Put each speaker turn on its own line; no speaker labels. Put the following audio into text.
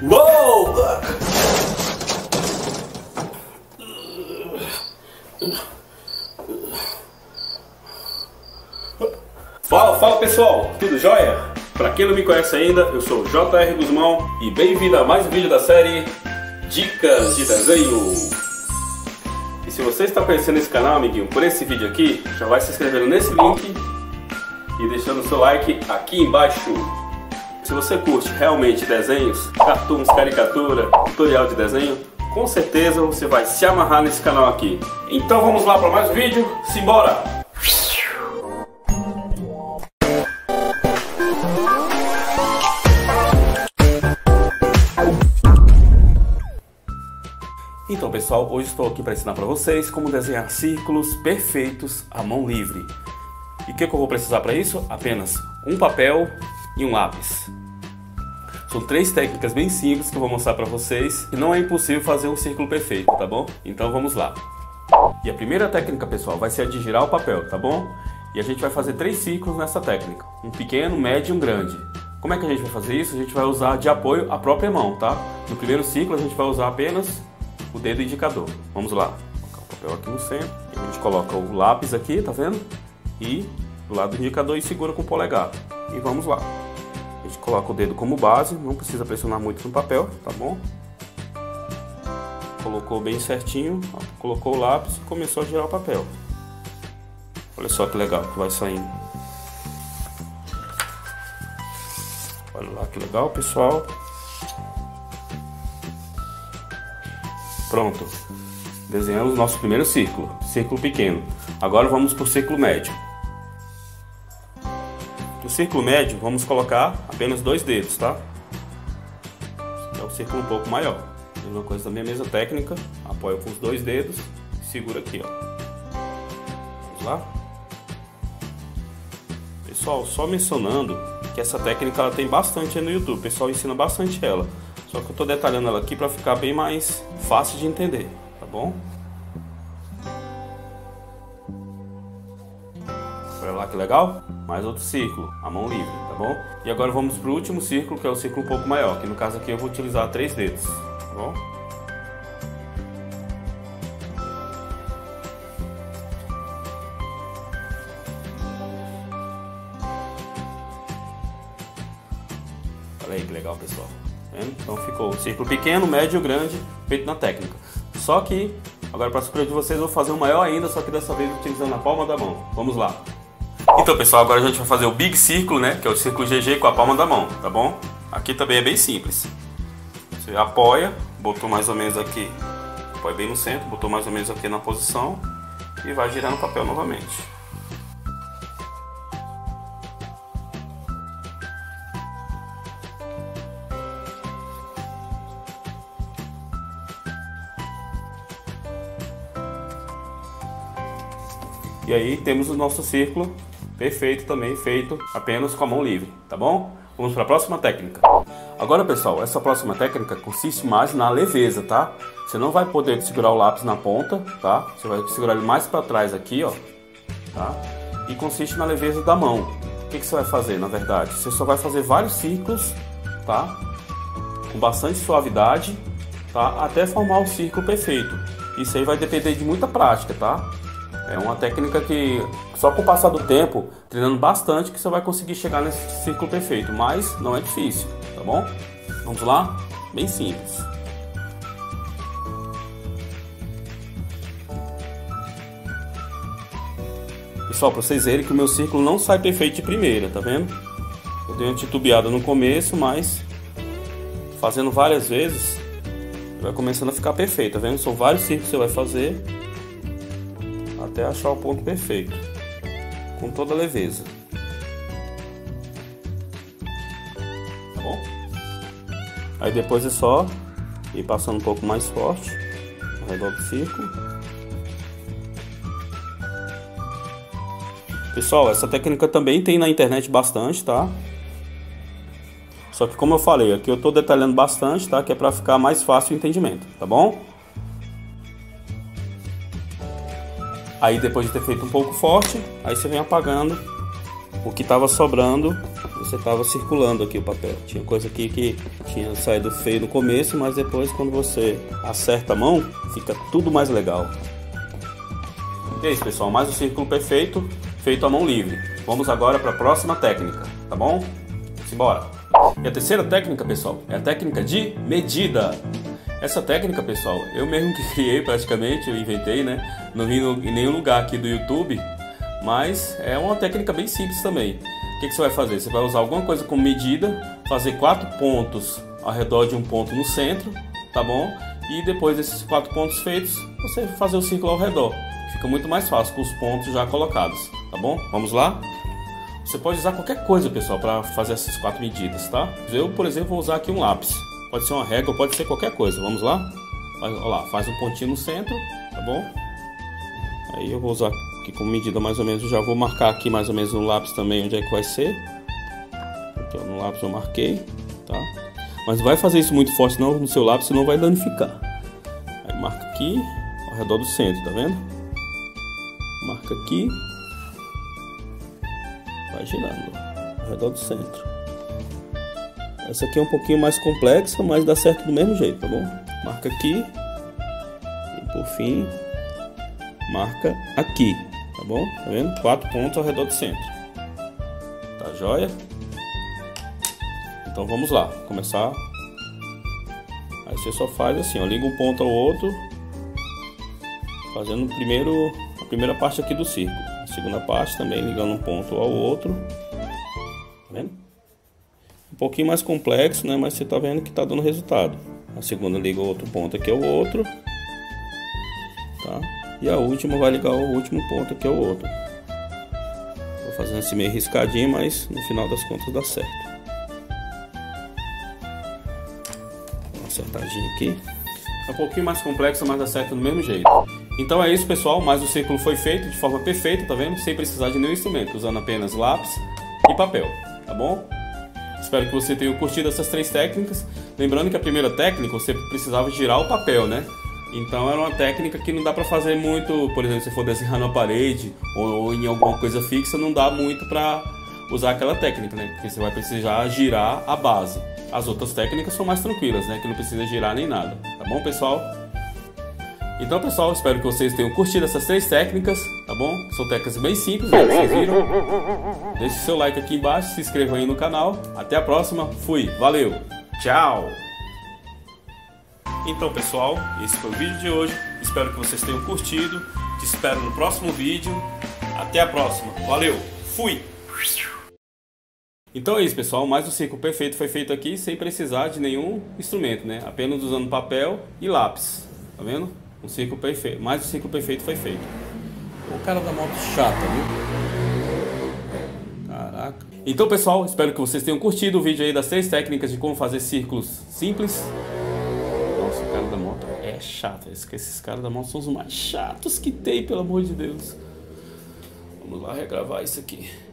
Uou! Fala pessoal, tudo jóia? Pra quem não me conhece ainda, eu sou o J.R. Guzmão e bem-vindo a mais um vídeo da série Dicas de Desenho. E se você está conhecendo esse canal, amiguinho, por esse vídeo aqui, já vai se inscrevendo nesse link e deixando o seu like aqui embaixo. Se você curte realmente desenhos, cartoons, caricatura, tutorial de desenho, com certeza você vai se amarrar nesse canal aqui. Então vamos lá para mais um vídeo, simbora! Então pessoal, hoje estou aqui para ensinar para vocês como desenhar círculos perfeitos à mão livre. E o que eu vou precisar para isso? Apenas um papel e um lápis. São três técnicas bem simples que eu vou mostrar para vocês e não é impossível fazer um círculo perfeito, tá bom? Então vamos lá. E a primeira técnica, pessoal, vai ser a de girar o papel, tá bom? E a gente vai fazer três círculos nessa técnica. Um pequeno, médio e um grande. Como é que a gente vai fazer isso? A gente vai usar de apoio a própria mão, tá? No primeiro círculo a gente vai usar apenas o dedo indicador. Vamos lá. Vou colocar o papel aqui no centro. E a gente coloca o lápis aqui, tá vendo? E do lado do indicador e segura com o polegar. E vamos lá. A gente coloca o dedo como base, não precisa pressionar muito no papel, tá bom? Colocou bem certinho, colocou o lápis e começou a girar o papel. Olha só que legal que vai saindo. Olha lá que legal, pessoal. Pronto. Desenhamos nosso primeiro círculo, círculo pequeno. Agora vamos para o círculo médio. No círculo médio, vamos colocar apenas dois dedos, tá? É um círculo um pouco maior. Mesma coisa também, a mesma técnica. Apoio com os dois dedos e segura aqui, ó. Vamos lá? Pessoal, só mencionando que essa técnica ela tem bastante aí no YouTube. O pessoal ensina bastante ela. Só que eu tô detalhando ela aqui para ficar bem mais fácil de entender, tá bom? Olha lá que legal? Mais outro círculo, a mão livre, tá bom? E agora vamos para o último círculo, que é o círculo um pouco maior, que no caso aqui eu vou utilizar três dedos, tá bom? Olha aí que legal, pessoal. Tá vendo? Então ficou o círculo pequeno, médio e grande, feito na técnica. Só que, agora para surpresa de vocês, eu vou fazer um maior ainda, só que dessa vez utilizando a palma da mão. Vamos lá. Então pessoal, agora a gente vai fazer o Big Círculo, né? Que é o círculo GG com a palma da mão, tá bom? Aqui também é bem simples. Você apoia, botou mais ou menos aqui, apoia bem no centro, botou mais ou menos aqui na posição e vai girar no papel novamente. E aí temos o nosso círculo perfeito também, feito apenas com a mão livre, tá bom? Vamos para a próxima técnica. Agora pessoal, essa próxima técnica consiste mais na leveza, tá? Você não vai poder segurar o lápis na ponta, tá? Você vai segurar ele mais para trás aqui, ó, tá? E consiste na leveza da mão. O que você vai fazer, na verdade? Você só vai fazer vários círculos, tá? Com bastante suavidade, tá? Até formar o círculo perfeito. Isso aí vai depender de muita prática, tá? É uma técnica que só com o passar do tempo, treinando bastante, que você vai conseguir chegar nesse círculo perfeito, mas não é difícil, tá bom? Vamos lá? Bem simples. Pessoal, para vocês verem que o meu círculo não sai perfeito de primeira, tá vendo? Eu dei uma titubeada no começo, mas fazendo várias vezes, vai começando a ficar perfeito, tá vendo? São vários círculos que você vai fazer até achar o ponto perfeito, com toda leveza, tá bom? Aí depois é só ir passando um pouco mais forte ao redor do círculo. Pessoal, essa técnica também tem na internet bastante, tá? Só que como eu falei, aqui eu tô detalhando bastante, tá? Que é para ficar mais fácil o entendimento, tá bom? Aí depois de ter feito um pouco forte, aí você vem apagando o que estava sobrando você tava circulando aqui o papel. Tinha coisa aqui que tinha saído feio no começo, mas depois quando você acerta a mão, fica tudo mais legal. E é isso, pessoal, mais um círculo perfeito, feito à mão livre. Vamos agora para a próxima técnica, tá bom? Simbora! E a terceira técnica, pessoal, é a técnica de medida. Essa técnica, pessoal, eu mesmo que criei praticamente, eu inventei, né? Não vi em nenhum lugar aqui do YouTube, mas é uma técnica bem simples também. O que você vai fazer? Você vai usar alguma coisa como medida, fazer 4 pontos ao redor de um ponto no centro, tá bom? E depois desses 4 pontos feitos, você fazer o círculo ao redor. Fica muito mais fácil com os pontos já colocados, tá bom? Vamos lá? Você pode usar qualquer coisa, pessoal, para fazer essas 4 medidas, tá? Eu, por exemplo, vou usar aqui um lápis. Pode ser uma régua, pode ser qualquer coisa. Vamos lá? Olha lá, faz um pontinho no centro, tá bom? Aí eu vou usar aqui como medida mais ou menos. Eu já vou marcar aqui mais ou menos no lápis também onde é que vai ser. Aqui, ó, no lápis eu marquei, tá? Mas não vai fazer isso muito forte não no seu lápis, senão vai danificar. Aí marca aqui ao redor do centro, tá vendo? Marca aqui. Vai girando ao redor do centro. Essa aqui é um pouquinho mais complexa, mas dá certo do mesmo jeito, tá bom? Marca aqui. E por fim, marca aqui, tá bom? Tá vendo? 4 pontos ao redor do centro. Tá joia? Então vamos lá, começar. Aí você só faz assim, ó, liga um ponto ao outro, fazendo a primeira parte aqui do círculo. A segunda parte também ligando um ponto ao outro. Tá vendo? Um pouquinho mais complexo, né? Mas você tá vendo que tá dando resultado. A segunda liga o outro ponto aqui ao outro, tá? E a última vai ligar o último ponto aqui ao outro. Vou fazendo assim meio riscadinho, mas no final das contas dá certo. Uma acertadinha aqui. É um pouquinho mais complexo, mas dá certo do mesmo jeito. Então é isso, pessoal. Mais um círculo foi feito de forma perfeita, tá vendo? Sem precisar de nenhum instrumento, usando apenas lápis e papel, tá bom? Espero que você tenha curtido essas 3 técnicas. Lembrando que a primeira técnica você precisava girar o papel, né? Então era uma técnica que não dá para fazer muito, por exemplo, se for desenhar na parede ou em alguma coisa fixa, não dá muito para usar aquela técnica, né? Porque você vai precisar girar a base. As outras técnicas são mais tranquilas, né? Que não precisa girar nem nada, tá bom, pessoal? Então, pessoal, espero que vocês tenham curtido essas 3 técnicas, tá bom? São técnicas bem simples, né? Vocês viram? Deixe seu like aqui embaixo, se inscrevam aí no canal. Até a próxima, fui, valeu, tchau! Então, pessoal, esse foi o vídeo de hoje. Espero que vocês tenham curtido. Te espero no próximo vídeo. Até a próxima, valeu, fui! Então é isso, pessoal, mais um círculo perfeito foi feito aqui sem precisar de nenhum instrumento, né? Apenas usando papel e lápis, tá vendo? Um círculo perfeito, mais um círculo perfeito foi feito. O cara da moto chata, viu? Caraca. Então, pessoal, espero que vocês tenham curtido o vídeo aí das 3 técnicas de como fazer círculos simples. Nossa, o cara da moto é chato. Esses caras da moto são os mais chatos que tem, pelo amor de Deus. Vamos lá regravar isso aqui.